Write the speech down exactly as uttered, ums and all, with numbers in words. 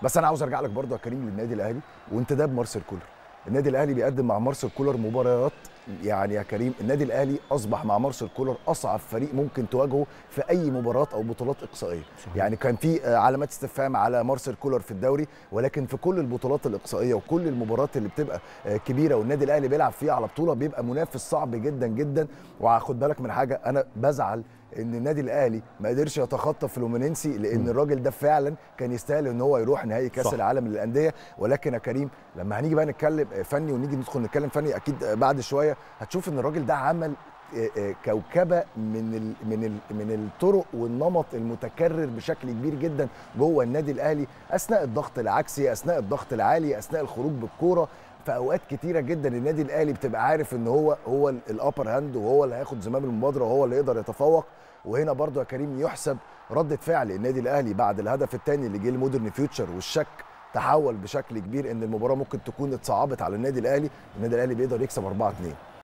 بس انا عاوز ارجع لك برضه يا كريم للنادي الاهلي وانتداب مارسيل كولر. النادي الاهلي بيقدم مع مارسيل كولر مباريات، يعني يا كريم النادي الاهلي اصبح مع مارسيل كولر اصعب فريق ممكن تواجهه في اي مباراه او بطولات اقصائيه. صحيح. يعني كان في علامات استفهام على مارسيل كولر في الدوري، ولكن في كل البطولات الاقصائيه وكل المباريات اللي بتبقى كبيره والنادي الاهلي بيلعب فيها على بطوله بيبقى منافس صعب جدا جدا. وهاخد بالك من حاجه، انا بزعل ان النادي الاهلي ما قدرش يتخطى فلومينينسي، لان الراجل ده فعلا كان يستاهل ان هو يروح نهائي كاس صح. العالم للانديه. ولكن يا كريم لما هنيجي بقى نتكلم فني ونيجي ندخل نتكلم فني اكيد بعد شويه هتشوف ان الراجل ده عمل كوكبه من ال من ال من الطرق والنمط المتكرر بشكل كبير جدا جوه النادي الاهلي، اثناء الضغط العكسي، اثناء الضغط العالي، اثناء الخروج بالكوره. في اوقات كتيره جدا النادي الاهلي بتبقى عارف ان هو هو الابر هاند وهو اللي هياخد زمام المبادره وهو اللي يقدر يتفوق. وهنا برضو يا كريم يحسب ردة فعل النادي الاهلي بعد الهدف الثاني اللي جه لمودرن فيوتشر، والشك تحول بشكل كبير ان المباراه ممكن تكون اتصعبت على النادي الاهلي. النادي الاهلي بيقدر يكسب أربعة اتنين.